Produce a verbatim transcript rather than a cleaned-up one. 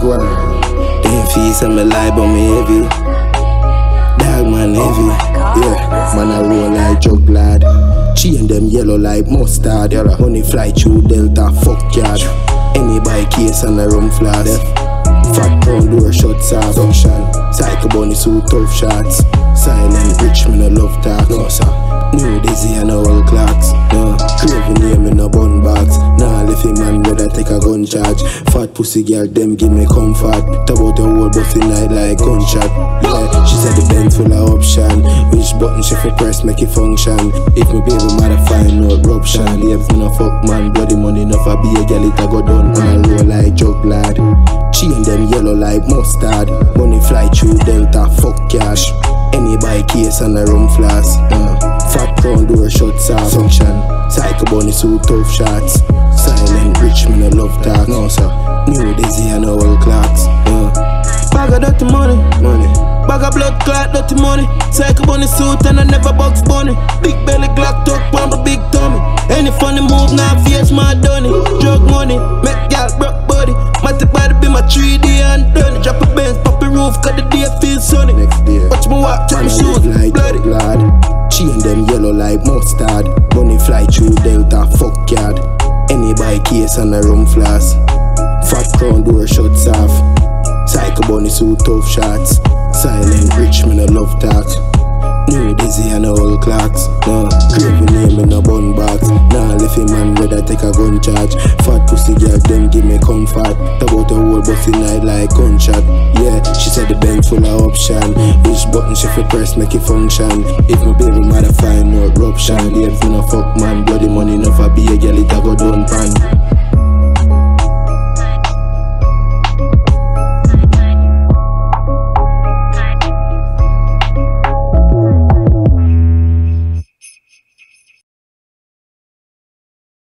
go on. Them fees and me lie but me heavy. Dog man heavy. Yeah, man I roll like jug lad. Chain them yellow like mustard. Money fly through Delta, fuck yard. Any buy case and a rum flask. Fat pound door shots off. Psycho bunny suit tough shots. Silent rich me no love talk. No sir. New Dizzy and all clocks. No, craving name in a bun box. Nah, left him man whether take a gun charge. Fat pussy girl, them give me comfort. Talk about the whole busty night like gunshot. Yeah, she said the Benz full of option. Which button she fi press make it function. If me baby mother find no eruption. Babes me no fuck man, bloody money enough a be a girl it a go down. All roll like jug lad. Chain them yellow like mustard. Money fly through Delta, fuck cash. Any buy case and a rum flask. uh. Fat crown door shots off. Function. Psycho bunny suit tough shots. Silent rich me no love talk. No sir. New Dizzy and all clocks. uh. Bag of dirty money, money. Bag of blood clot, dirty money. Psycho bunny suit and I never box bunny. Big belly glock tuck on my big tummy. Any funny move now face my dunny. Drug money, make y'all broke body. Matic body be my three D and done. Drop a Benz, pop a roof, cause the day feel sunny. Next day. Watch me walk, check my shoes, like bloody. glad. Chain them yellow like mustard. Money fly through Delta, fuck yard. Any buy case and a rum flask. Fat crown door shuts off. Psycho bunny suit tough shots. Silent rich me no love talk. New Dizzy and all clocks. No, craving name in a bun box. Nah, left him man whether take a gun charge. Fat pussy girl, them give me comfort. Talk about the whole busty night like gunshot. Yeah, she said the Benz full of option. Which button she fi press make it function. If my baby mother find no eruption. Babes me no fuck man, bloody money